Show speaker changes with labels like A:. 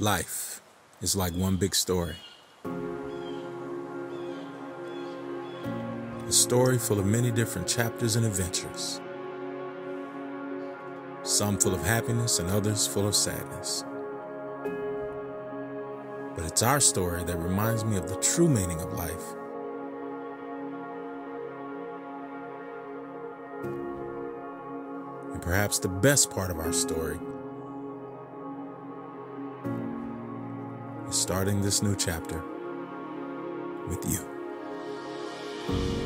A: Life is like one big story. A story full of many different chapters and adventures. Some full of happiness and others full of sadness. But it's our story that reminds me of the true meaning of life. And perhaps the best part of our story is starting this new chapter with you.